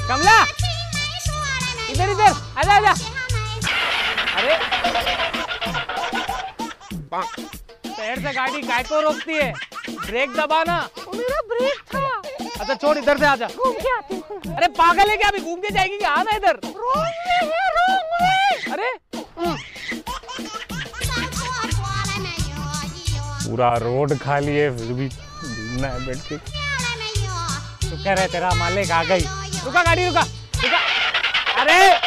कमला इधर इधर आजा आजा। अरे पैर से गाड़ी काय को रोकती है? ब्रेक दबाना। मेरा ब्रेक था। अच्छा छोड़, इधर से आजा। घूम के आती हूँ। अरे पागल है क्या? अभी घूम के जाएगी क्या? आना इधर। अरे पूरा रोड खाली है फिर भी घूमना है बैठ के। तो कह रहे तेरा मालिक आ गई। रुका गाड़ी, रुका रुका। अरे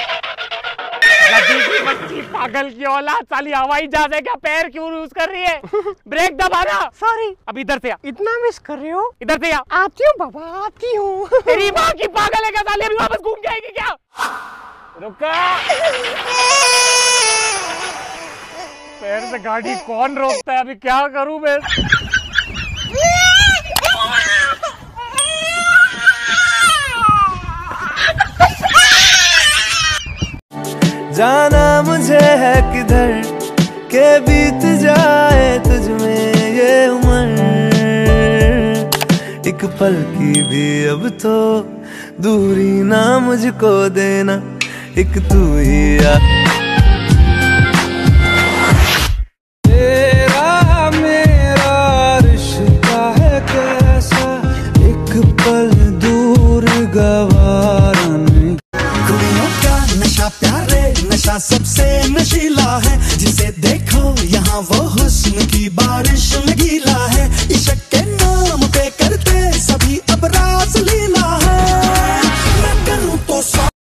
पागल की औलाद, साली हवाई जहाज है क्या? पैर क्यों यूज कर रही है? ब्रेक दबाना। सॉरी। अब इधर से आ। इतना मिस कर रहे हो? इधर से आ। आती हूँ बाबा, आती हूँ। तेरी माँ की पागल है क्या साली? अभी वापस घूम के आएगी क्या? रुका। पैर से गाड़ी कौन रोकता है? अभी क्या करूं मैं? जाना मुझे है किधर के बीत जाए तुझ में ये उम्र, एक पल की भी अब तो दूरी ना मुझको देना, एक तू ही आ। तेरा मेरा रिश्ता है कैसा, एक पल दूर गवारा नहीं। कुड़ियों का नशा प्यारे, नशा सबसे नशीला है, जिसे देखो यहाँ वो हुस्न की बारिश में गीला है। इश्क के नाम पे करते सभी अब रास लीला है। मैं करूँ तो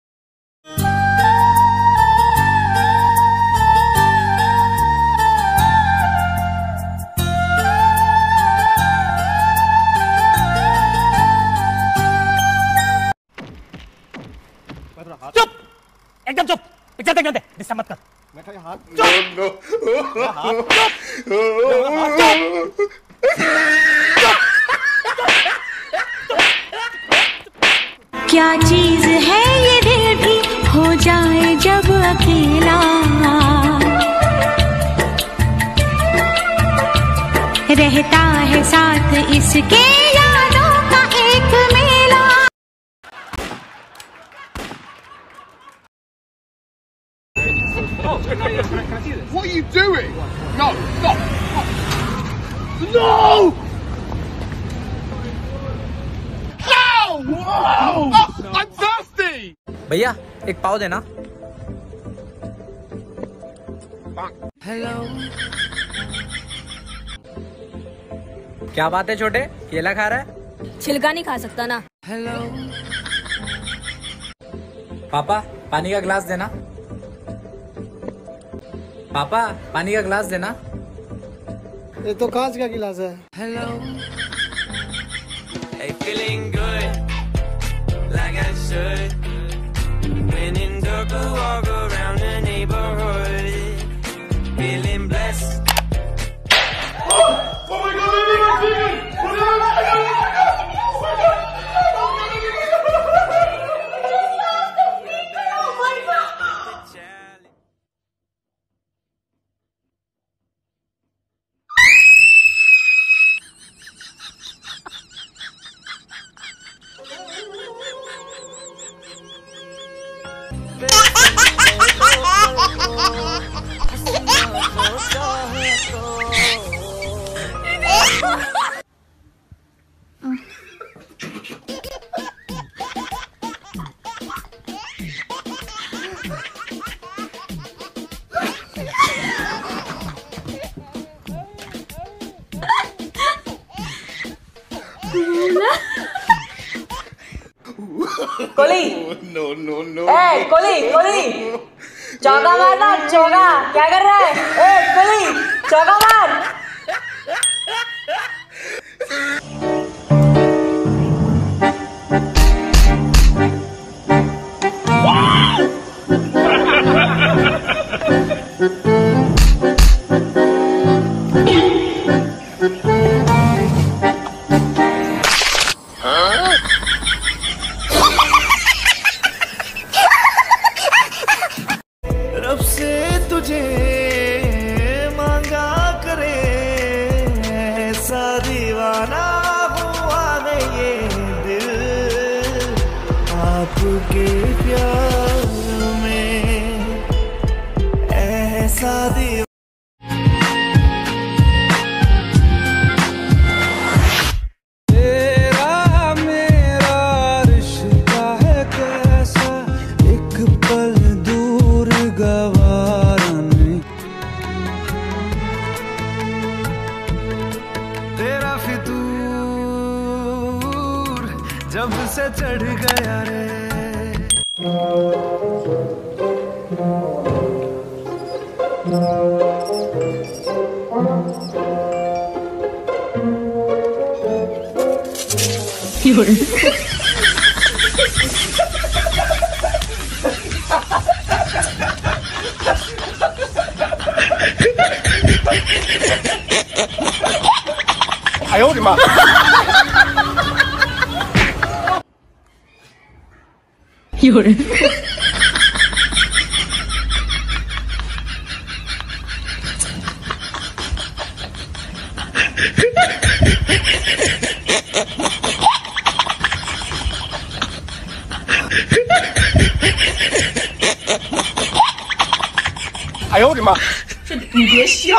चुप, एकदम चुप। पिक्चर देखने दे, डिस्टर्ब मत कर। क्या चीज है ये दिल भी हो जाए जब अकेला, रहता है साथ इसके यादों का एक मेला। What are you doing? No, stop! No! No! Whoa! Oh, I'm thirsty! भैया एक पाव देना। हेलो, क्या बात है छोटे, केला खा रहा है? छिलका नहीं खा सकता ना। हेलो। पापा पानी का गिलास देना। पापा पानी का गिलास देना। ये तो कांच का गिलास है। Hello. Hey, feeling good, like I should. When in dark, I walk around the neighborhood, feeling blessed. Oh my God! Kohli No. ए कोली चौका मारना, चौका। क्या कर रहा है? ए कोली चौका मार। रब से तुझे मांगा करे, ऐसा दीवाना हुआ मैं ये दिल, आपके प्यार में ऐसा दीवाना। तेरा मेरा रिश्ता है कैसा, एक पल दूर गवारा नहीं। तेरा फितूर जब से चढ़ गया रे। I owed him up. I owed him up. 你别笑。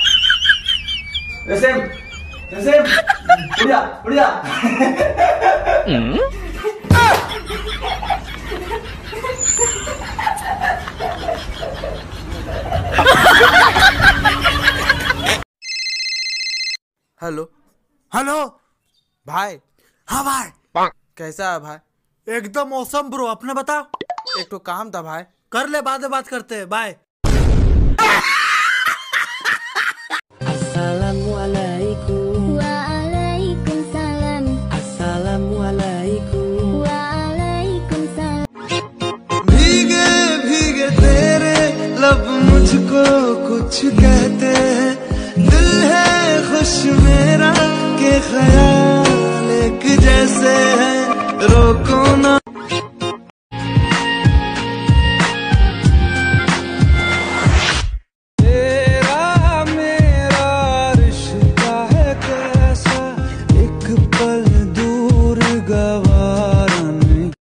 Rasim, udah. Hello hello भाई। हाँ भाई, कैसा है भाई? एकदम मौसम ब्रो, अपने बता। एक तो काम था भाई। कर ले, बाद में बात करते हैं, bye. Assalamualaikum. Waalaikumsalam. Assalamualaikum. Waalaikumsalam. भीगे भीगे तेरे लब मुझको कुछ कहते हैं, दिल है खुश मेरा के ख्याल एक जैसे है।